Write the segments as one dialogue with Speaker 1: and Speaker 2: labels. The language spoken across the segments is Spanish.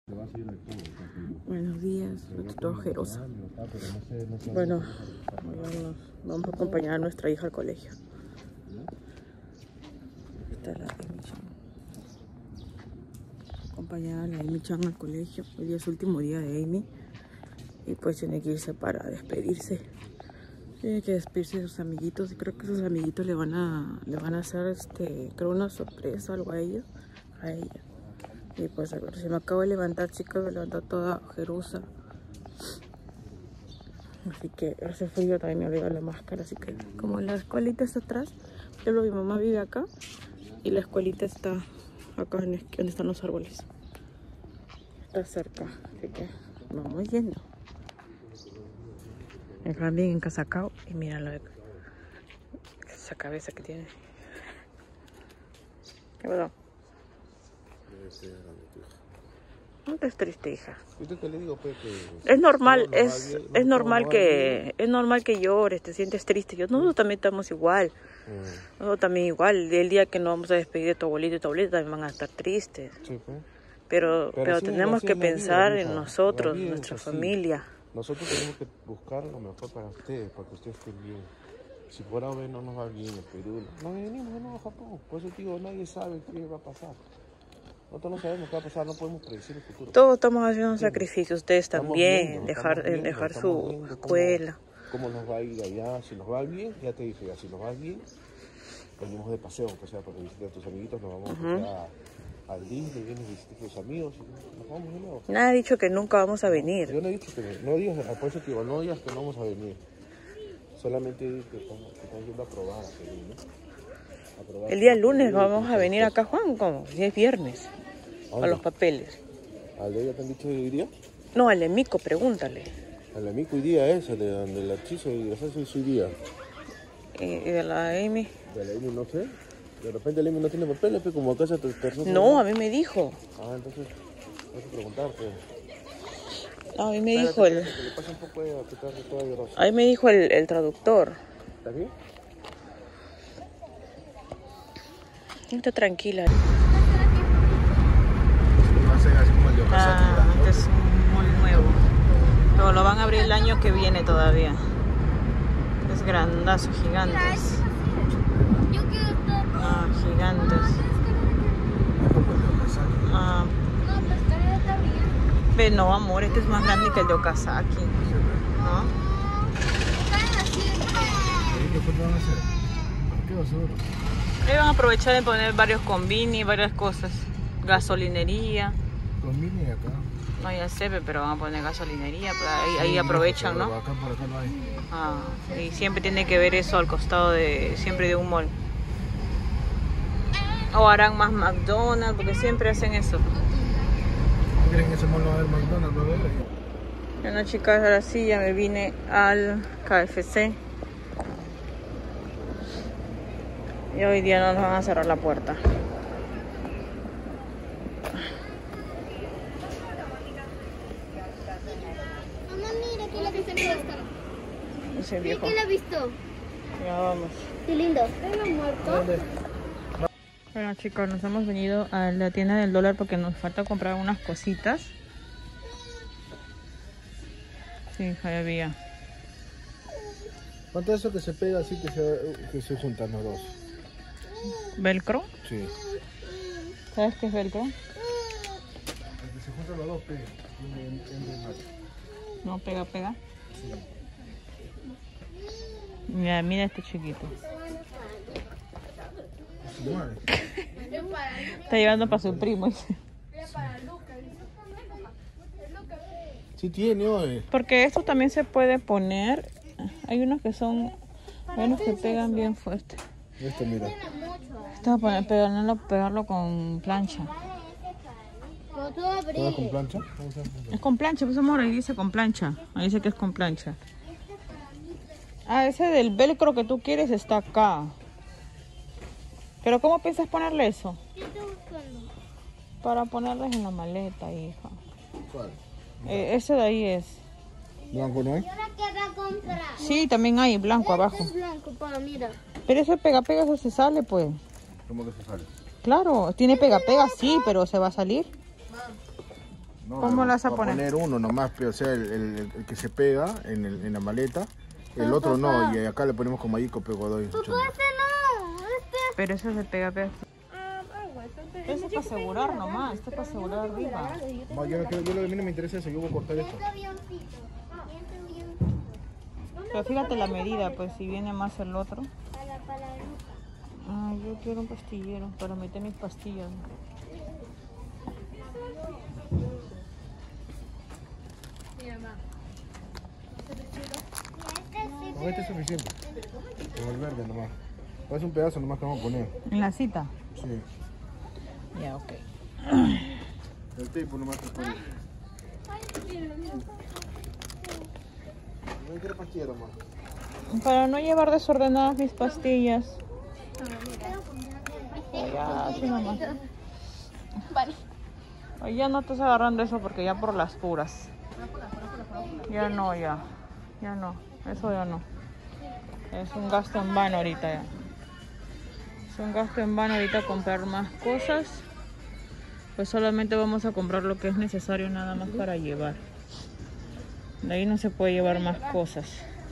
Speaker 1: Buenos días, estoy ojerosa. Bueno, vamos a acompañar a nuestra hija al colegio. Esta es la Amy Chan. Acompañar a la Amy Chan al colegio. Hoy es el último día de Amy. Y pues tiene que irse para despedirse. Tiene que despedirse de sus amiguitos. Y creo que sus amiguitos le van a hacer creo una sorpresa o algo a ella. Y pues se me acabo de levantar, chicos, me levantó toda ojerosa. Así que hace frío, también me olvidó la máscara. Así que como la escuelita está atrás, mi mamá vive acá y la escuelita está acá donde están los árboles. Está cerca, así que vamos yendo. Están bien encasacado y míralo, esa cabeza que tiene. ¿Qué pasó? No estés triste, hija. Es normal, es normal que llores, te sientes triste. Nosotros también estamos igual. Nosotros también igual. El día que nos vamos a despedir de tu abuelito y tu abuelita también van a estar tristes. Sí, pues. Pero sí, tenemos que pensar en nosotros, en nuestra familia.
Speaker 2: Nosotros tenemos que buscar lo mejor para ustedes, para que ustedes estén bien. Si por ahora no nos va bien en Perú, no venimos a Japón. Por eso digo, nadie sabe qué va a pasar. Nosotros no sabemos qué va a pasar, no podemos predecir el futuro.
Speaker 1: Todos estamos haciendo un sacrificio, ustedes también, dejar su escuela.
Speaker 2: Cómo nos va a ir allá, si nos va bien, ya te dije, si nos va bien, venimos de paseo, o sea, para visitar a tus amiguitos, nos vamos al Disney, vienes a visitar a tus amigos, y nos vamos de nuevo.
Speaker 1: Nadie ha dicho que nunca vamos a venir.
Speaker 2: Yo no he dicho que no digas, por eso te digo, no digas que no vamos a venir. Solamente que están yendo a probar, ¿no?
Speaker 1: El día lunes vamos a venir acá, Juan, como si es viernes, a los papeles.
Speaker 2: ¿Al de ella te han dicho hoy día?
Speaker 1: No, al de Mico, pregúntale.
Speaker 2: Al de Mico hoy día es, de donde la hechizo y la salsa es hoy día.
Speaker 1: ¿Y de la Amy?
Speaker 2: De la Amy no sé. De repente la Amy no tiene papeles, pero como acá se te persona.
Speaker 1: No, a mí me dijo.
Speaker 2: Ah, entonces, vas a preguntarte.
Speaker 1: No, a mí me dijo el...
Speaker 2: Que le pase un poco a quitarle toda llorosa.
Speaker 1: A mí me dijo el traductor.
Speaker 2: ¿Está bien?
Speaker 1: Está tranquila. Este es un mall nuevo. Pero lo van a abrir el año que viene todavía. Es grandazo, gigantes. Gigantes. Pero no, amor, este es más grande que el de Okazaki. ¿No? Ahí van a aprovechar de poner varios combini, varias cosas. Gasolinería.
Speaker 2: ¿Combini acá?
Speaker 1: No, ya sé, pero van a poner gasolinería. Ahí aprovechan, ¿no?
Speaker 2: Por acá no hay.
Speaker 1: Y siempre tiene que ver eso al costado siempre de un mall. O harán más McDonald's, porque siempre hacen eso.
Speaker 2: ¿Creen que ese mall no va a haber McDonald's?
Speaker 1: Bueno, chicas, ahora sí ya me vine al KFC. Y hoy día no nos van a cerrar la puerta.
Speaker 3: Mamá, mira que la viste en esta.
Speaker 1: Ese viejo.
Speaker 3: ¿Qué la has visto?
Speaker 1: Ya vamos.
Speaker 3: Qué lindo. ¿Está muerto?
Speaker 1: Bueno, chicos, nos hemos venido a la tienda del dólar porque nos falta comprar unas cositas. Sí, ahí había.
Speaker 2: ¿Cuánto es eso que se pega así que se juntan los dos?
Speaker 1: ¿Velcro?
Speaker 2: Sí.
Speaker 1: ¿Sabes qué es velcro?
Speaker 2: El que se juntan los dos pega.
Speaker 1: No, pega.
Speaker 2: Sí.
Speaker 1: Mira este chiquito. Está llevando para su primo.
Speaker 2: Sí tiene hoy.
Speaker 1: Porque esto también se puede poner. Hay unos que son, hay unos que pegan bien fuerte.
Speaker 2: Este, mira.
Speaker 1: Esto para pegarlo con plancha.
Speaker 2: ¿Todo con plancha?
Speaker 1: Es con plancha, pues amor, ahí dice con plancha. Ahí dice que es con plancha. Ah, ese del velcro que tú quieres está acá. ¿Pero cómo piensas ponerle eso?
Speaker 3: ¿Qué estás buscando?
Speaker 1: Para ponerles en la maleta, hija.
Speaker 2: ¿Cuál?
Speaker 1: Ese de ahí es.
Speaker 2: ¿Blanco no hay?
Speaker 3: Yo la quiero comprar.
Speaker 1: Sí, también hay blanco abajo.
Speaker 3: Es blanco, pa, mira.
Speaker 1: Pero ese pega, eso se sale, pues.
Speaker 2: ¿Cómo que se sale?
Speaker 1: Claro, tiene pega, sí, pero se va a salir.
Speaker 2: No,
Speaker 1: ¿Cómo las vas a
Speaker 2: poner? Uno nomás, o sea, el que se pega en la maleta. El otro no, y acá le ponemos como ahí Godoy.
Speaker 3: Papá, este no.
Speaker 1: Pero eso se pega. Eso es para asegurar nomás, esto es para asegurar arriba.
Speaker 2: No, yo lo que me interesa es eso, yo voy a cortar esto.
Speaker 1: Pero fíjate la medida, pues si viene más el otro. Ah, yo quiero un pastillero para meter mis pastillas.
Speaker 2: No, este es suficiente. Con el verde nomás. Es un pedazo nomás que vamos a poner.
Speaker 1: ¿En la cita?
Speaker 2: Sí.
Speaker 1: Ya, ok.
Speaker 2: El tipo nomás que pone. No quiero pastilla nomás.
Speaker 1: Para no llevar desordenadas mis pastillas. Ya, así nomás. Ya no estás agarrando eso porque ya por las puras. Ya no, ya no. Eso ya no. Es un gasto en vano ahorita ya. Es un gasto en vano ahorita comprar más cosas. Pues solamente vamos a comprar lo que es necesario nada más para llevar. De ahí no se puede llevar más cosas.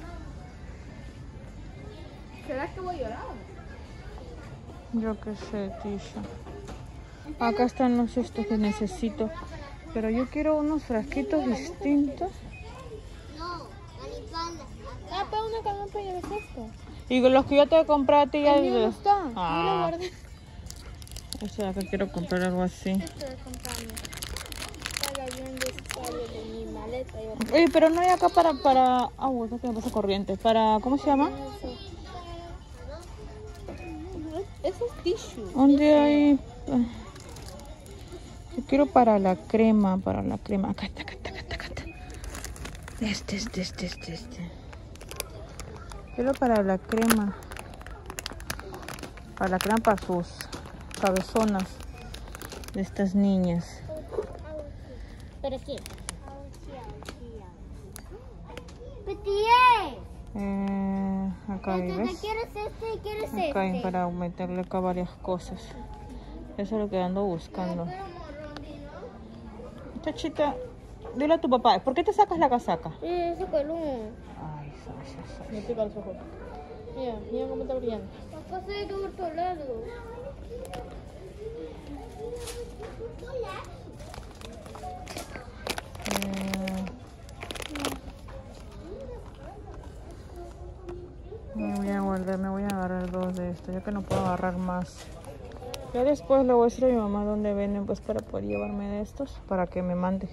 Speaker 3: ¿Será que voy a llorar?
Speaker 1: Yo qué sé, Tisha. Acá están los estos que necesito. Pero yo quiero unos frasquitos distintos.
Speaker 3: No, Ah, pero una canasta ya es esto.
Speaker 1: Y los que yo te compré a ti ya...
Speaker 3: El mío no está. Yo lo
Speaker 1: Ah,
Speaker 3: guardé.
Speaker 1: o sea, que quiero comprar algo así.
Speaker 3: Esto de comprarme. Para bien de mi maleta.
Speaker 1: Oye, pero no hay acá para... Ah, bueno, que me pasa corriente. Para... ¿Cómo se llama?
Speaker 3: Eso es tissue.
Speaker 1: ¿Dónde hay...? Yo quiero para la crema, Acá está. Este. Quiero para la crema. Para la crema para sus cabezonas de estas niñas.
Speaker 3: ¿Pero qué? ¡Petié!
Speaker 1: Acá hay, ¿ves?
Speaker 3: ¿Quieres este y quieres
Speaker 1: Acá hay
Speaker 3: este?
Speaker 1: para meterle acá varias cosas. Eso es lo que ando buscando. Chachita, dile a tu papá, ¿por qué te sacas la casaca?
Speaker 3: Eso color.
Speaker 1: Ay,
Speaker 3: Me pica los ojos. Mira cómo está brillando. Papá, soy de otro lado.
Speaker 1: Me voy a agarrar 2 de estos, ya que no puedo agarrar más. Ya después le voy a decir a mi mamá dónde venden, pues para poder llevarme de estos, para que me mande.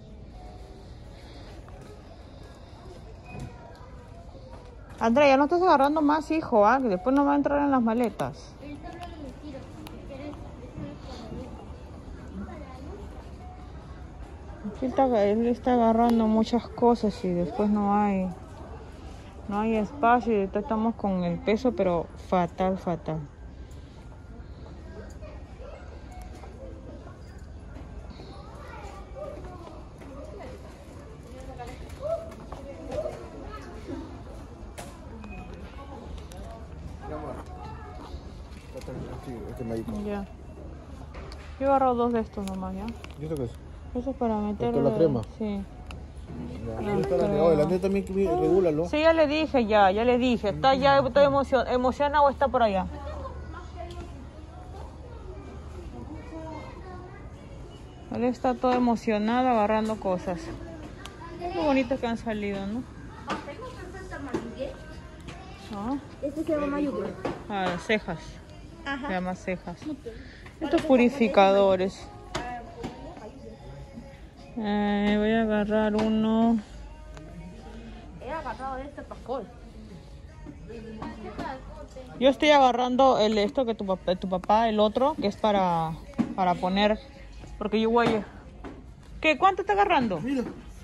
Speaker 1: Andrea, ya no estás agarrando más, hijo, que después no va a entrar en las maletas. Él está agarrando muchas cosas y después no hay espacio y ahorita estamos con el peso, pero fatal. Ya. Yo agarro 2 de estos nomás, ¿ya?
Speaker 2: ¿Y esto qué es?
Speaker 1: Eso es para meterle...
Speaker 2: ¿Esto es la crema?
Speaker 1: Sí.
Speaker 2: La Andrea también regúlalo.
Speaker 1: Sí, ya le dije. Está ya, estoy emocionado o está por allá. Él está todo emocionado agarrando cosas. Qué bonitas que han salido, ¿no? ¿Ah?
Speaker 3: Este se llama mayuca.
Speaker 1: Ah, las cejas. Se llama cejas. Estos purificadores. Voy a agarrar uno.
Speaker 3: He agarrado este pascol.
Speaker 1: Yo estoy agarrando esto que tu papá, el otro, que es para poner, porque yo voy a... ¿Qué? ¿Cuánto está agarrando?
Speaker 2: Mira.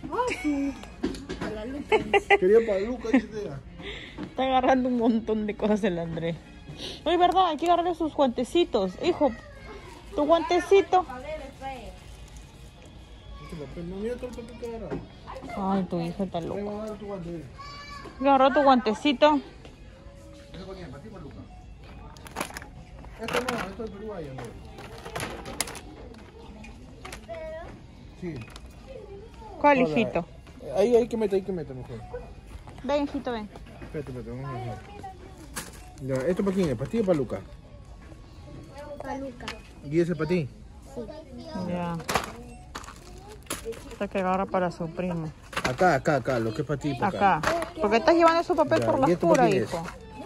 Speaker 2: Quería para Lucas.
Speaker 1: Está agarrando un montón de cosas el Andrés. Oye, verdad, hay que agarrarle sus guantecitos. Hijo, tu guantecito.
Speaker 2: Mira todo el papel que agarra.
Speaker 1: Ay, tu hija está loca.
Speaker 2: Voy a agarrar tu guante.
Speaker 1: Agarró tu guantecito.
Speaker 2: Eso con para ti, para Lucas. Esto es Perú, no. Sí.
Speaker 1: ¿Cuál, hijito?
Speaker 2: Ahí que mete, mejor.
Speaker 1: Ven, hijito, ven.
Speaker 2: Espérate, vamos a dejar. Ya, ¿esto para quién es? ¿Para ti o para Luca?
Speaker 3: Para Luca.
Speaker 2: ¿Y ese para ti?
Speaker 3: Sí.
Speaker 1: Ya. Esta que agarra para su primo.
Speaker 2: Acá, lo que es para ti.
Speaker 1: Acá. ¿Por qué estás llevando su papel
Speaker 2: Ya,
Speaker 1: por la
Speaker 2: ¿y esto
Speaker 1: oscura,
Speaker 2: para quién
Speaker 1: hijo?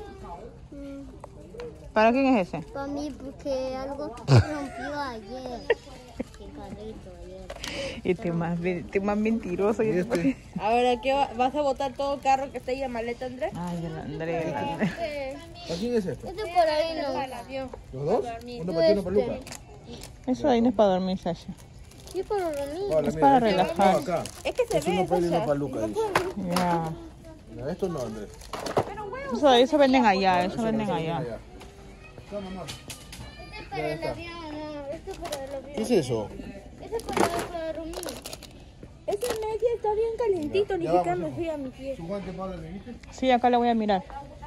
Speaker 1: ¿Para quién es ese?
Speaker 3: Para mí, porque algo rompió ayer. El carrito ayer.
Speaker 1: Este más mentiroso.
Speaker 2: ¿Y este?
Speaker 4: Ahora, ¿qué vas a botar todo el carro que está ahí en maleta, Andrés?
Speaker 1: Ay, el Andrés.
Speaker 2: ¿Para quién es esto?
Speaker 3: Este por ahí no.
Speaker 2: ¿Los dos? Uno para ti, uno para Luca.
Speaker 1: Eso ahí no es para dormir, Sasha.
Speaker 3: Sí, para dormir.
Speaker 2: Vale,
Speaker 1: Es
Speaker 2: mira,
Speaker 1: para
Speaker 2: este
Speaker 1: relajar.
Speaker 2: no, acá.
Speaker 4: Es que se
Speaker 2: Es uno
Speaker 4: ve,
Speaker 2: para él y uno
Speaker 4: Sasha.
Speaker 2: para Luca, dice.
Speaker 1: Ya.
Speaker 2: Ya, esto no, Andrés.
Speaker 1: Eso venden allá, eso venden allá.
Speaker 2: No, mamá.
Speaker 3: Este es para el avión, no. Este es para el avión.
Speaker 2: ¿Qué es eso?
Speaker 3: Este es para dormir.
Speaker 4: Ese medio está bien calentito, ni
Speaker 2: Ya
Speaker 4: siquiera
Speaker 2: vamos,
Speaker 4: me fui a mi pie.
Speaker 2: ¿Su guante, Pablo, le dijiste?
Speaker 1: Sí, acá la voy a mirar.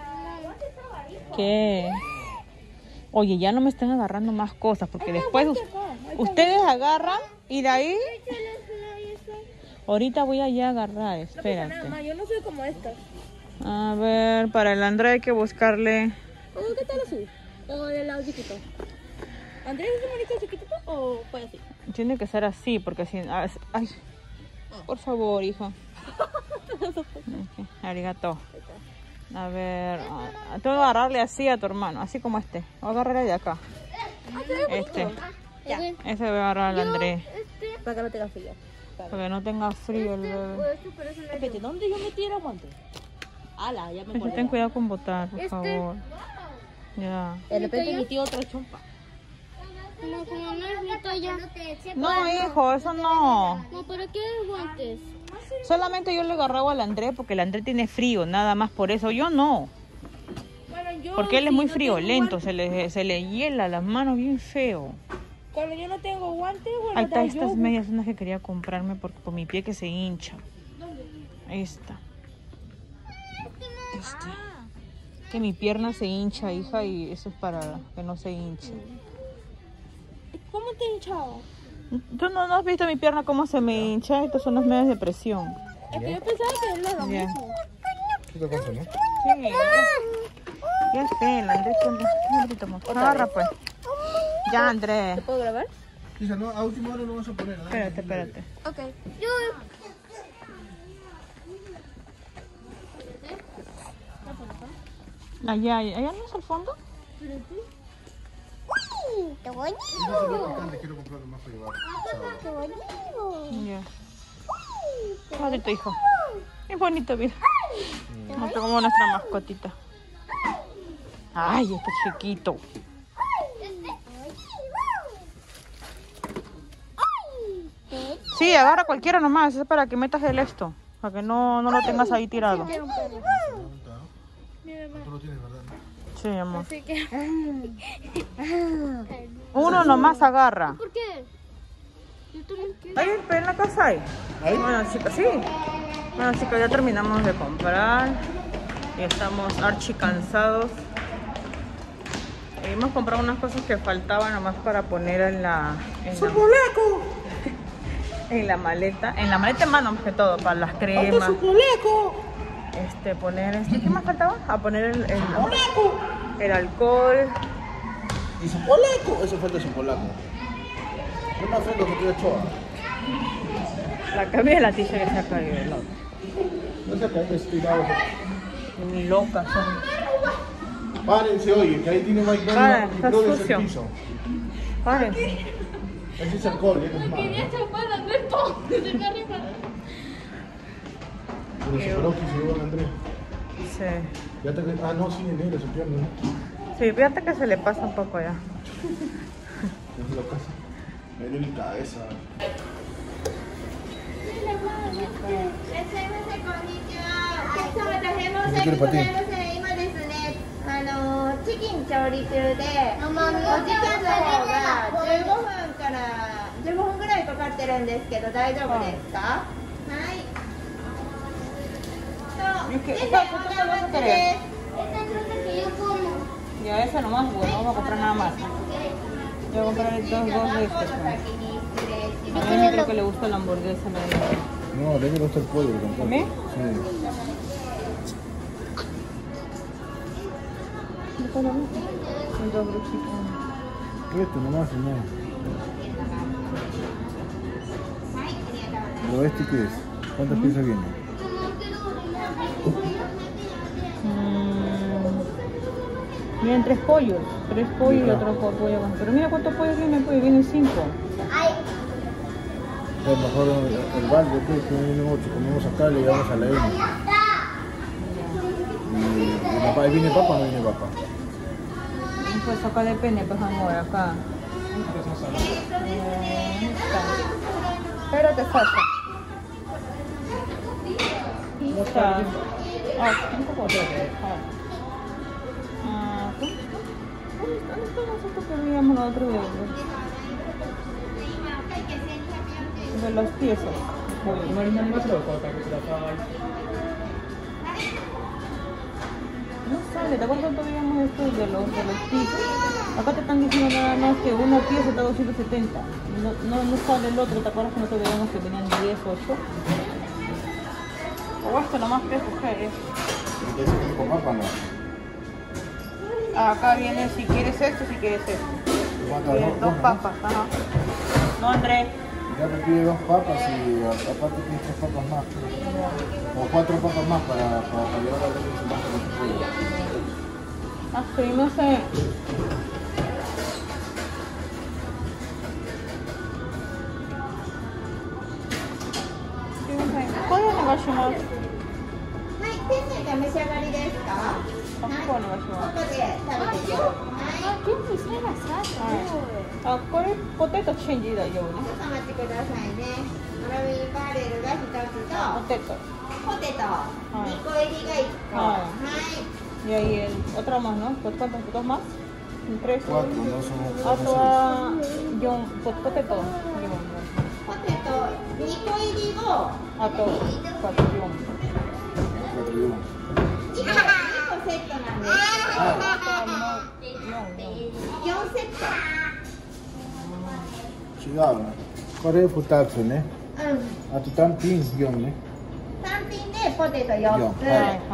Speaker 1: ¿Qué? Oye, ya no me están agarrando más cosas, porque después ustedes agarran y de ahí... Ahorita voy allá a agarrar,
Speaker 4: Nada
Speaker 1: espérate.
Speaker 4: más, yo no soy como estas.
Speaker 1: A ver, para el Andrés hay que buscarle...
Speaker 4: ¿O qué tal azul? ¿O del lado chiquito? ¿Andrés es un bonito chiquitito o fue así?
Speaker 1: Tiene que ser así, porque si... Ay, por favor, hija. Ok, arigato. A ver, tengo que agarrarle así a tu hermano, así como este. Voy a agarrarle de acá. Este.
Speaker 4: Ya.
Speaker 1: Ese voy a agarrar al Andrés.
Speaker 4: Para que no tenga frío.
Speaker 1: Porque no tenga frío el bebé.
Speaker 4: Espérate, ¿dónde yo metí el aguante? Ala, ya me
Speaker 1: Pues
Speaker 4: acordé.
Speaker 1: ten cuidado con botar, por favor. Ya.
Speaker 4: De repente metí otra chompa.
Speaker 3: No, como no es mi talla.
Speaker 1: No, hijo, eso no.
Speaker 3: No, ¿para qué guantes?
Speaker 1: Solamente yo le agarraba al Andrés porque el Andrés tiene frío, nada más por eso. Yo no.
Speaker 4: Bueno, yo,
Speaker 1: Porque él es
Speaker 4: si
Speaker 1: muy
Speaker 4: no
Speaker 1: friolento,
Speaker 4: tengo
Speaker 1: se le hiela las manos bien feo.
Speaker 4: cuando yo no tengo guantes, bueno,
Speaker 1: Ahí está,
Speaker 4: da
Speaker 1: estas
Speaker 4: yo.
Speaker 1: medias son las que quería comprarme porque por mi pie que se hincha. Ahí está. Que mi pierna se hincha, hija, y eso es para que no se hinche.
Speaker 4: ¿Cómo te he hinchado?
Speaker 1: ¿Tú no has visto mi pierna cómo se me hincha? Estas son las medias de presión.
Speaker 4: Es que yo pensaba que era lo
Speaker 1: Ya.
Speaker 4: mismo.
Speaker 2: ¿Qué te pasa, no?
Speaker 1: Sí, ya sé, el Andrés. Agarra pues. Ya, Andrés.
Speaker 4: ¿Te puedo grabar?
Speaker 2: Dice, no, a última hora lo vas a poner. ¿no?
Speaker 1: Espérate.
Speaker 4: Ok.
Speaker 1: Allá no es el fondo.
Speaker 3: ¡Qué bonito!
Speaker 2: Ese es lo picante, quiero comprarlo más para llevar. sábado.
Speaker 3: ¡Qué bonito!
Speaker 1: Ya. Bonito, hijo. Es bonito, mira. No como nuestra mascotita. Ay, este chiquito. Sí, agarra cualquiera nomás. Es para que metas el esto. Para que no lo tengas ahí tirado.
Speaker 2: ¿Tú lo tienes, verdad?
Speaker 1: Sí, amor.
Speaker 3: Así que...
Speaker 1: Uno nomás agarra.
Speaker 3: ¿Por qué? Yo también quiero.
Speaker 1: ¿Ahí en la casa hay?
Speaker 2: ¿Ahí?
Speaker 1: Bueno, chicas, sí. Bueno, chicas, ya terminamos de comprar. Y estamos archi cansados. Hemos comprado unas cosas que faltaban nomás para poner en la maleta. En la maleta en mano más que todo, para las cremas. Poner ¿qué más faltaba? A poner el alcohol.
Speaker 2: ¿Y su polaco? Eso falta su polaco. Es más feo que tiene choa.
Speaker 1: La cambia de la tilla que se ha caído del lado.
Speaker 2: No se cae estirado.
Speaker 1: Ni locas son.
Speaker 2: Párense, oye, que ahí tiene Mike
Speaker 1: Para,
Speaker 2: Brown y
Speaker 1: está
Speaker 2: Brothers
Speaker 1: sucio.
Speaker 2: el piso.
Speaker 1: Párense.
Speaker 2: Ese es alcohol, ya no es malo.
Speaker 3: chapar a Alberto. Se me arriba.
Speaker 2: Pero se paró que se llevó a Andrés.
Speaker 1: Sí.
Speaker 2: Ya te... Ah, no, sí, en negro su pierna, ¿no?
Speaker 1: Sí, fíjate que se le pasa un poco ya.
Speaker 2: Es la casa. Me dio mi cabeza.
Speaker 5: ¿Qué
Speaker 2: quiere para ti?
Speaker 5: 今ですね、チキン調理中で、お時間の方が15分ぐらいかかってるんですけど、大丈夫ですか？はい。
Speaker 1: Es que,
Speaker 5: で、
Speaker 1: ¿cuál
Speaker 5: お
Speaker 1: es
Speaker 5: 願い
Speaker 1: tu
Speaker 5: で
Speaker 1: querés?
Speaker 5: す。
Speaker 1: Ya ese nomás, bueno, no vamos a comprar nada más. Yo voy a comprar dos de estos. A mí creo que le gusta la hamburguesa.
Speaker 2: No, a mí me gusta el pollo tampoco.
Speaker 1: ¿A mí?
Speaker 2: Sí. Esto nomás, no. ¿Pero este qué es? ¿Cuántas piezas vienen?
Speaker 1: Vienen 3 pollos. 3 pollos y otro pollo más. Pero mira cuántos pollos vienen, pues vienen 5.
Speaker 2: A lo mejor el balde, pues, que viene 8, comemos acá y le llevamos a la N. Y papá, ¿ahí viene papa o no viene papa?
Speaker 1: Pues acá depende, pues amor, acá. Espérate, Sasha. Está. Un poco de. ¿Dónde está nosotros que veíamos nosotros de las piezas? No sale, ¿te acuerdas cuánto veíamos esto de los pisos? Acá te están diciendo nada más que una pieza está 270. No sale el otro, ¿te acuerdas que nosotros veíamos que tenían 10, 8? O esto nomás que escoger
Speaker 2: ¿Ese que con papa no?
Speaker 1: Acá viene si quieres esto, si quieres esto. Vienen 2 papas, ajá. No, Andrés.
Speaker 2: Ya te pide 2 papas y aparte tienes 3 papas más. O 4 papas más para llevar a la leche más con el pollo.
Speaker 1: Así, no sé. ¿Cuál es el máximo?
Speaker 5: 手でお召し上がりですか？
Speaker 1: ここお願いします。
Speaker 5: ここで食べてください。
Speaker 1: あ、これポテトチェンジ大丈夫ね。
Speaker 5: ちょっとお待ちくださいね。マロウィンバーレルが1つと、
Speaker 1: ポテト。
Speaker 5: ポテト2個入りが1個。はい。
Speaker 1: Y ahí el otro más, ¿no? ¿Cuántos? ¿2 más? 3.
Speaker 2: 4, no son.
Speaker 1: あとは4ポテト。
Speaker 5: ポテト2個入りを。
Speaker 1: あと4。
Speaker 5: 2個セットなんですけど。4セット。
Speaker 2: 違うね。これ2つね。あと単品4ね。
Speaker 5: 単品でポテト4つ。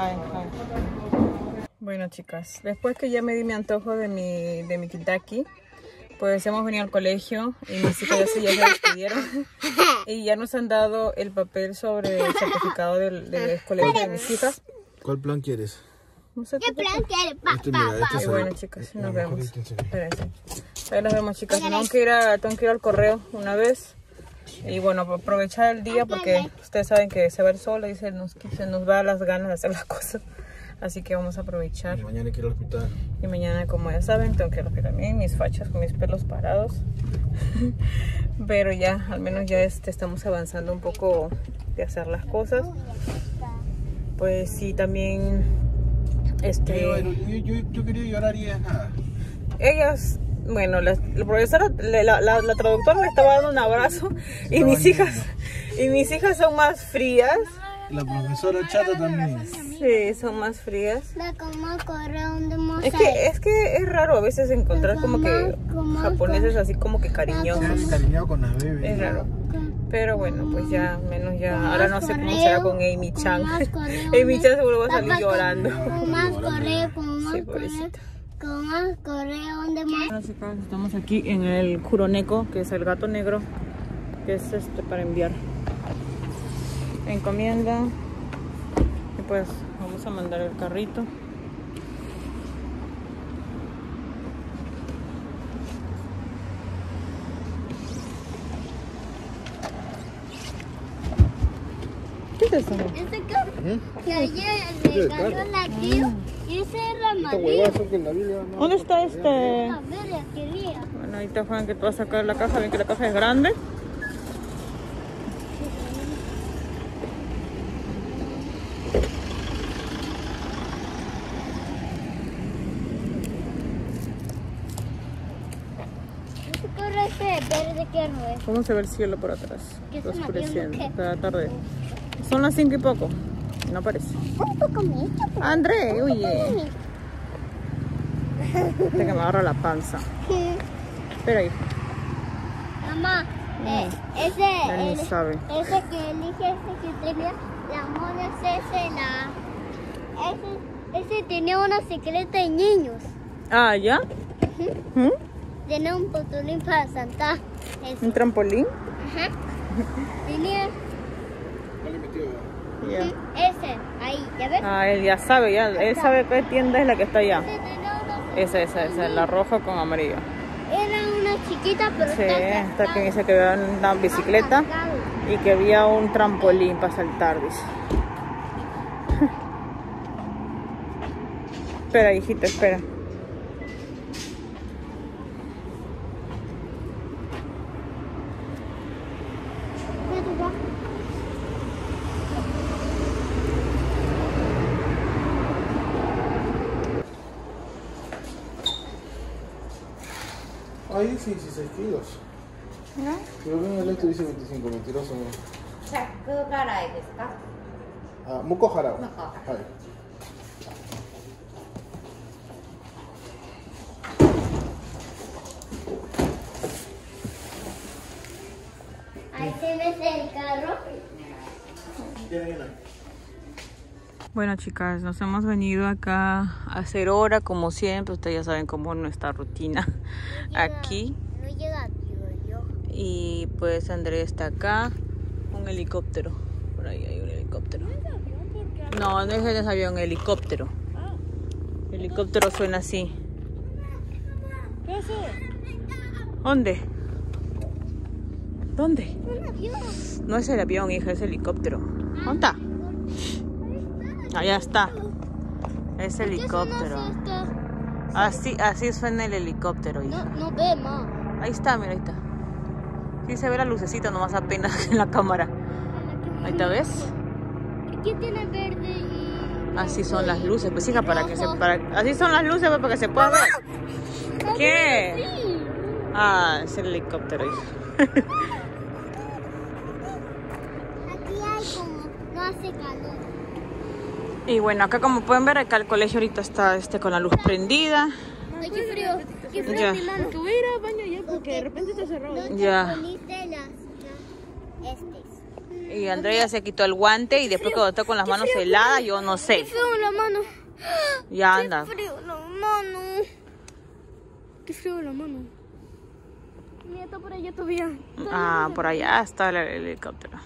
Speaker 1: Bueno, chicas, después que ya me di mi antojo de mi Kentucky, pues hemos venido al colegio y mis hijas ya se despidieron y ya nos han dado el papel sobre el certificado del colegio de mis hijas.
Speaker 2: ¿Cuál plan quieres?
Speaker 1: No sé qué
Speaker 4: plan quieres, papá.
Speaker 1: Y bueno, chicas, nos vemos. Espérense. Ahí nos vemos, chicas. Tengo que ir al correo una vez. Y bueno, aprovechar el día porque ustedes saben que se va el sol y se nos va las ganas de hacer las cosas. Así que vamos a aprovechar.
Speaker 2: Y mañana quiero ir al hospital.
Speaker 1: Y mañana, como ya saben, tengo que ir al hospital también. Mis fachas con mis pelos parados. Pero ya, al menos ya estamos avanzando un poco de hacer las cosas. Pues sí, también...
Speaker 2: Yo quería llorar y ya nada.
Speaker 1: Ellas... Bueno, la profesora, la traductora le estaba dando un abrazo y mis hijas son más frías.
Speaker 2: La profesora chata también.
Speaker 1: Sí, son más frías. Es que es raro a veces encontrar como que japoneses así como que cariñosos.
Speaker 2: Sí, cariñado con las bebés.
Speaker 1: Es raro. Pero bueno, pues ya, menos ya. Ahora no sé cómo será con Amy-chan. Amy-chan seguro va a salir llorando. Sí, pobrecita. Bueno, chicas, estamos aquí en el Kuroneko, que es el gato negro, que es para enviar encomienda. Y pues vamos a mandar el carrito. ¿Qué es eso?
Speaker 4: Que ayer regaló la tío y ese era amarillo.
Speaker 1: ¿Dónde está este?
Speaker 4: A ver, la quería.
Speaker 1: Bueno, ahí te Juan, que tú vas a sacar la caja. Ven que la caja es grande.
Speaker 4: Verde, ¿qué no es?
Speaker 1: ¿Cómo se ve el cielo por atrás?
Speaker 4: ¿Qué
Speaker 1: Está
Speaker 4: es un
Speaker 1: oscureciendo.
Speaker 4: avión o qué?
Speaker 1: Está tarde. Son las 5 y poco. No parece.
Speaker 4: Un poco mucho.
Speaker 1: André, oye. Este que me agarra la panza. Espera ahí.
Speaker 4: Mamá,
Speaker 1: Él ni sabe.
Speaker 3: Ese que elige, ese que tenía la mona, ese tenía una secreta de niños.
Speaker 1: Ah, ¿ya? ¿Mm?
Speaker 3: Tenía un trampolín para saltar.
Speaker 1: ¿Un trampolín?
Speaker 3: Ajá. Tenía
Speaker 1: Ya.
Speaker 3: ese, ahí, ¿ya ves?
Speaker 1: Ah, él ya sabe, ya. Él sabe qué tienda es la que está allá.
Speaker 3: Ese tenía una
Speaker 1: Esa, la roja con amarillo.
Speaker 3: Era una chiquita, pero
Speaker 1: Sí, esta que dice que había una bicicleta y que había un trampolín para saltar, dice. Espera, hijita, espera.
Speaker 2: Ahí sí, 16 kilos.
Speaker 1: ¿No?
Speaker 2: Pero en el esto dice 25, mentiroso.
Speaker 5: 100辛いですか？
Speaker 2: あ、向こう払う。
Speaker 5: 向こう
Speaker 2: はい。
Speaker 3: Ahí se mete el carro.
Speaker 1: Bueno, chicas, nos hemos venido acá a hacer hora, como siempre. Ustedes ya saben cómo es nuestra rutina aquí.
Speaker 3: No llega, yo.
Speaker 1: Y pues André está acá. Un helicóptero. Por ahí hay un helicóptero. No, no es el avión, helicóptero. El helicóptero suena así.
Speaker 4: ¿Qué es eso?
Speaker 1: ¿Dónde? ¿Dónde?
Speaker 3: Un avión.
Speaker 1: No es el avión, hija, es el helicóptero. ¿Dónde está? Allá está. Es helicóptero. Así suena el helicóptero, hija.
Speaker 3: No ve más.
Speaker 1: Ahí está, mira, ahí está. Sí se ve la lucecita nomás apenas en la cámara. Ahí está, ¿ves?
Speaker 3: Aquí tiene verde y...
Speaker 1: Así son las luces, pues hija, así son las luces pues, para que se pueda ver. ¿Qué? Ah, es el helicóptero, hija.
Speaker 3: Aquí hay como... No hace calor.
Speaker 1: Y bueno, acá como pueden ver, acá el colegio ahorita está con la luz prendida.
Speaker 3: Ay, qué frío. Qué frío,
Speaker 1: Ya.
Speaker 3: mi mano.
Speaker 4: Que voy a ir al baño ya porque de repente está cerrado.
Speaker 3: ¿Dónde
Speaker 1: Ya.
Speaker 3: poniste las
Speaker 1: Y Andrea se quitó el guante y después quedó todo con las manos heladas, yo no sé.
Speaker 3: Qué frío la mano.
Speaker 1: Ya anda.
Speaker 3: Qué frío la mano. Qué frío la mano. Mira, está por allá todavía.
Speaker 1: Ah, por allá está el helicóptero.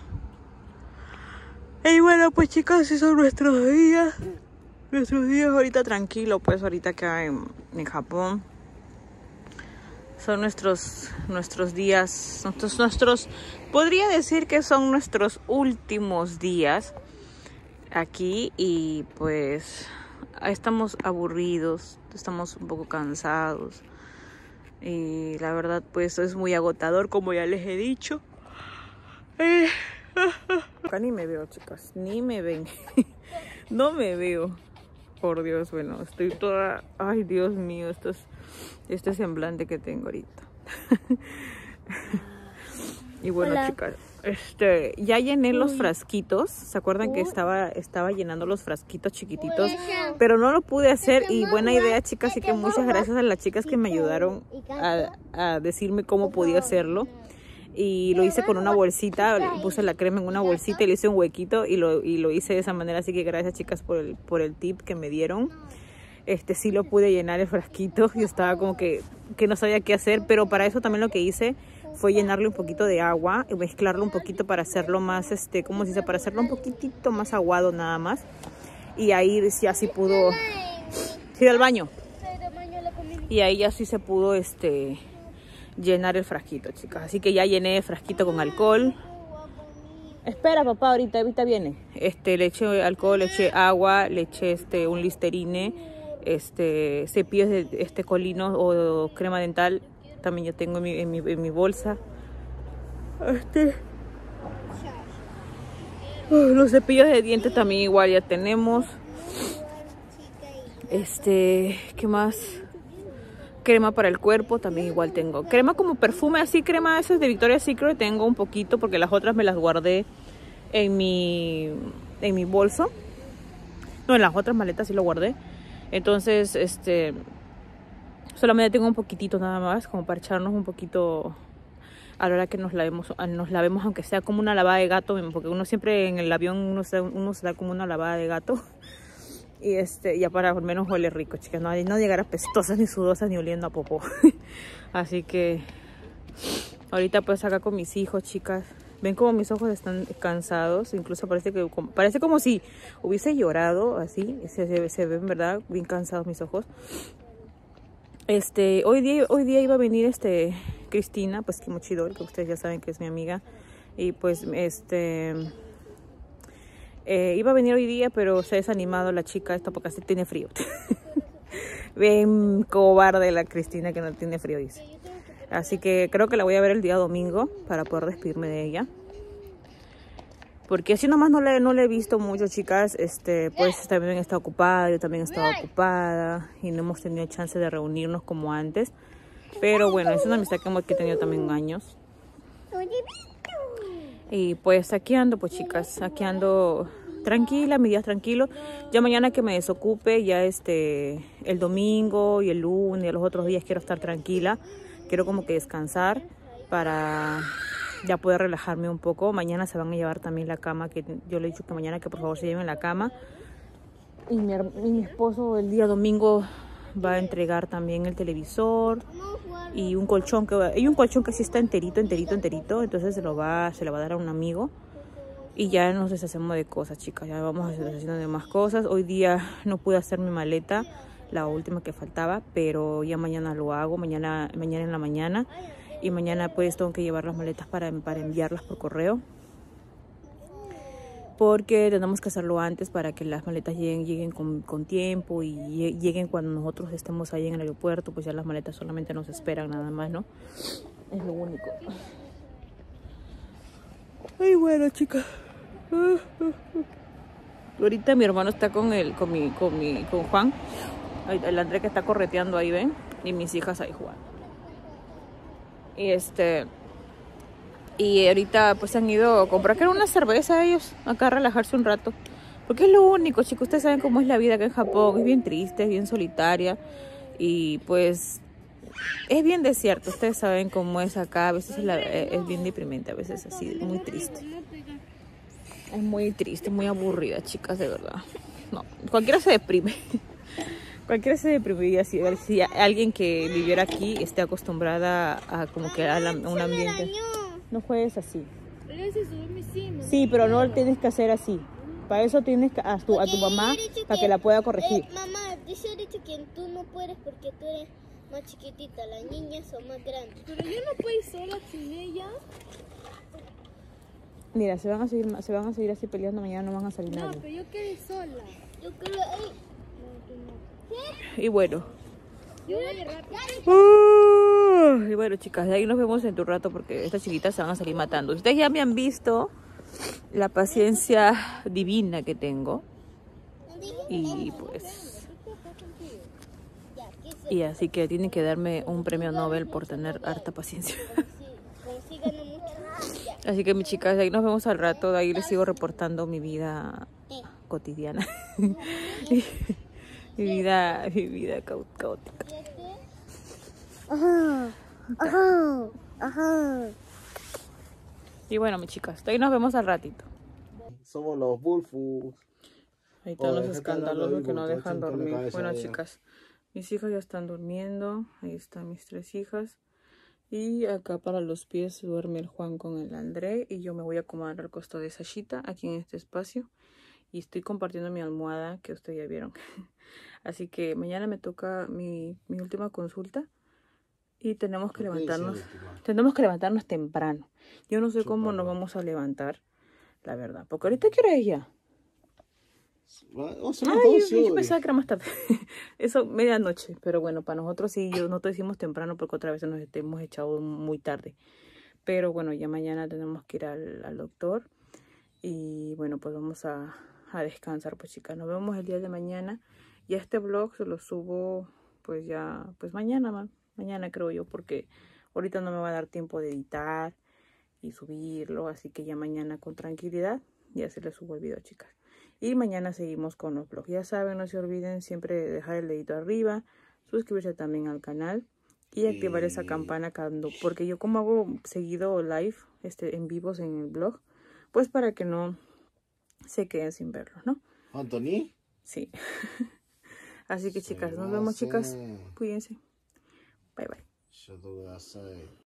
Speaker 1: Y bueno, pues chicas, esos son nuestros días. Nuestros días ahorita tranquilos, pues ahorita acá en Japón. Son nuestros días, podría decir que son nuestros últimos días aquí y pues estamos aburridos, estamos un poco cansados y la verdad pues es muy agotador, como ya les he dicho. Acá ni me veo, chicas, ni me ven. No me veo, por Dios. Bueno, estoy toda, ay Dios mío, este semblante que tengo ahorita. Y bueno,
Speaker 3: Hola.
Speaker 1: chicas, ya llené los frasquitos. ¿Se acuerdan que estaba llenando los frasquitos chiquititos? Pero no lo pude hacer y buena idea, chicas. Así que muchas gracias a las chicas que me ayudaron a decirme cómo podía hacerlo. Y lo hice con una bolsita, puse la crema en una bolsita y le hice un huequito y lo hice de esa manera. Así que gracias, chicas, por el tip que me dieron. Sí lo pude llenar el frasquito. Yo estaba como que no sabía qué hacer, pero para eso también lo que hice fue llenarle un poquito de agua y mezclarlo un poquito para hacerlo más, ¿cómo se dice? Para hacerlo un poquitito más aguado nada más. Y ahí ya sí pudo... Sí, al baño. Y ahí ya sí se pudo, llenar el frasquito, chicas. Así que ya llené el frasquito con alcohol. Espera, papá, ahorita viene. Le eché alcohol, le eché agua, le eché un Listerine, cepillos de Colino o crema dental. También yo tengo en mi bolsa. Los cepillos de dientes también igual ya tenemos. ¿Qué más? Crema para el cuerpo también igual tengo. Crema como perfume, así crema esas de Victoria's Secret tengo un poquito porque las otras me las guardé en mi bolso. No, en las otras maletas sí lo guardé. Entonces, solamente tengo un poquitito nada más como para echarnos un poquito a la hora que nos lavemos aunque sea como una lavada de gato, porque uno siempre en el avión uno se da como una lavada de gato. Y ya para al menos huele rico, chicas, no llegar apestosas ni sudosas ni oliendo a popó. Así que ahorita pues acá con mis hijos, chicas. Ven como mis ojos están cansados, incluso parece como si hubiese llorado, así, se ven, ¿verdad? Bien cansados mis ojos. Hoy día iba a venir Cristina, pues Kimochidol, que ustedes ya saben que es mi amiga. Y pues iba a venir hoy día, pero se ha desanimado la chica esta porque así tiene frío. Ven cobarde la Cristina que no tiene frío, dice. Así que creo que la voy a ver el día domingo para poder despedirme de ella. Porque así nomás no le he visto mucho, chicas. Pues también está ocupada, yo también estaba ocupada. Y no hemos tenido chance de reunirnos como antes. Pero bueno, es una amistad que hemos tenido también años. Y pues aquí ando, pues chicas. Aquí ando tranquila, mis días tranquilos. Ya mañana que me desocupe, ya el domingo y el lunes y los otros días quiero estar tranquila. Quiero como que descansar para ya poder relajarme un poco. Mañana se van a llevar también la cama, que yo le he dicho que mañana que por favor se lleven la cama. Y mi esposo el día domingo va a entregar también el televisor y un colchón que sí está enterito. Entonces se le va a dar a un amigo. Y ya nos deshacemos de cosas, chicas. Ya vamos haciendo de más cosas. Hoy día no pude hacer mi maleta, la última que faltaba, pero ya mañana lo hago, mañana en la mañana. Y mañana pues tengo que llevar las maletas para enviarlas por correo. Porque tenemos que hacerlo antes para que las maletas lleguen con tiempo y lleguen cuando nosotros estemos ahí en el aeropuerto. Pues ya las maletas solamente nos esperan nada más, ¿no? Es lo único. Ay, bueno, chicas. Ahorita mi hermano está con Juan. El André que está correteando ahí, ven. Y mis hijas ahí jugando. Y ahorita pues han ido a comprar una cerveza ellos. Acá a relajarse un rato. Porque es lo único, chicos. Ustedes saben cómo es la vida acá en Japón. Es bien triste, es bien solitaria. Y pues es bien desierto. Ustedes saben cómo es acá. A veces es bien deprimente. A veces así, muy triste. Es muy triste, muy aburrida, chicas, de verdad. No, cualquiera se deprime. Cualquiera se deprimiría si alguien que viviera aquí esté acostumbrada a como que a un ambiente. No juegues así. Sí, pero no lo tienes que hacer así. Para eso tienes a tu mamá para que la pueda corregir.
Speaker 3: Mamá, dice ahorita que tú no puedes porque tú eres más chiquitita. Las niñas son más grandes.
Speaker 4: Pero yo no puedo ir sola sin ella.
Speaker 1: Mira, se van a seguir así peleando, mañana no van a salir nadie.
Speaker 4: No, pero yo quiero ir sola.
Speaker 3: Yo quiero ir.
Speaker 1: Y bueno.
Speaker 4: Yo voy a ir rápido.
Speaker 1: Y bueno, chicas, de ahí nos vemos en tu rato porque estas chiquitas se van a salir matando. Ustedes ya me han visto la paciencia divina que tengo. Y pues... Y así que tienen que darme un premio Nobel por tener harta paciencia. Así que mis chicas, de ahí nos vemos al rato. De ahí les sigo reportando mi vida cotidiana. mi vida caótica. Y bueno, mis chicas, de ahí nos vemos al ratito.
Speaker 2: Somos los Bulfus.
Speaker 1: Ahí están los escandalosos que no dejan dormir. Bueno, chicas, mis hijas ya están durmiendo. Ahí están mis 3 hijas. Y acá para los pies duerme el Juan con el André. Y yo me voy a acomodar al costado de Sashita, aquí en este espacio. Y estoy compartiendo mi almohada, que ustedes ya vieron. Así que mañana me toca mi última consulta. Y tenemos que levantarnos temprano. Yo no sé cómo nos vamos a levantar, la verdad. Porque ahorita, ¿qué hora es ya? Yo pensaba que era más tarde. Eso, medianoche. Pero bueno, para nosotros sí, nosotros decimos temprano porque otra vez nos hemos echado muy tarde. Pero bueno, ya mañana tenemos que ir al doctor. Y bueno, pues vamos a descansar, pues chicas. Nos vemos el día de mañana. Y este vlog se lo subo pues ya, pues mañana creo yo, porque ahorita no me va a dar tiempo de editar y subirlo. Así que ya mañana con tranquilidad ya se les subo el video, chicas. Y mañana seguimos con los vlogs. Ya saben, no se olviden siempre dejar el dedito arriba, suscribirse también al canal Y activar esa campana porque yo como hago seguido live, en vivos en el blog, pues para que no se queden sin verlo, ¿no?
Speaker 2: ¿Anthony?
Speaker 1: Sí. Así que chicas, nos vemos chicas. Cuídense. Bye bye.